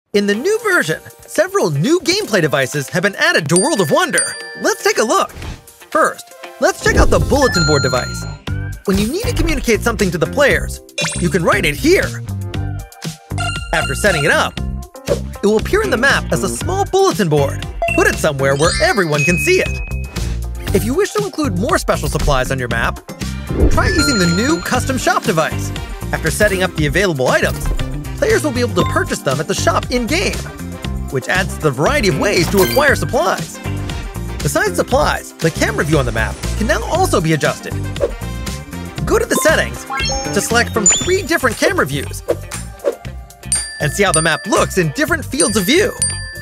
In the new version, several new gameplay devices have been added to World of Wonder. Let's take a look. First, let's check out the bulletin board device. When you need to communicate something to the players, you can write it here. After setting it up, it will appear in the map as a small bulletin board. Put it somewhere where everyone can see it. If you wish to include more special supplies on your map, try using the new custom shop device. After setting up the available items, players will be able to purchase them at the shop in-game, which adds to the variety of ways to acquire supplies. Besides supplies, the camera view on the map can now also be adjusted. Go to the settings to select from 3 different camera views and see how the map looks in different fields of view.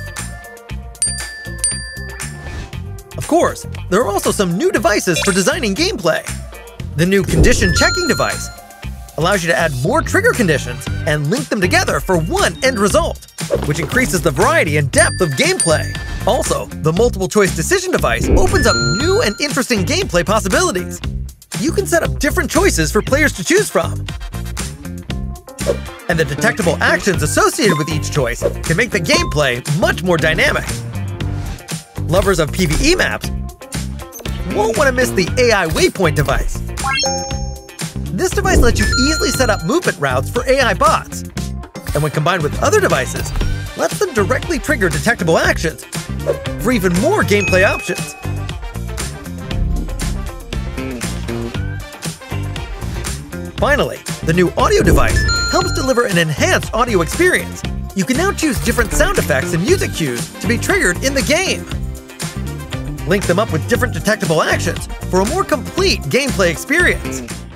Of course, there are also some new devices for designing gameplay. The new condition checking device allows you to add more trigger conditions and link them together for one end result, which increases the variety and depth of gameplay. Also, the multiple choice decision device opens up new and interesting gameplay possibilities. You can set up different choices for players to choose from. And the detectable actions associated with each choice can make the gameplay much more dynamic. Lovers of PvE maps won't want to miss the AI Waypoint device. This device lets you easily set up movement routes for AI bots, and when combined with other devices, lets them directly trigger detectable actions for even more gameplay options. Finally, the new audio device helps deliver an enhanced audio experience. You can now choose different sound effects and music cues to be triggered in the game. Link them up with different detectable actions for a more complete gameplay experience.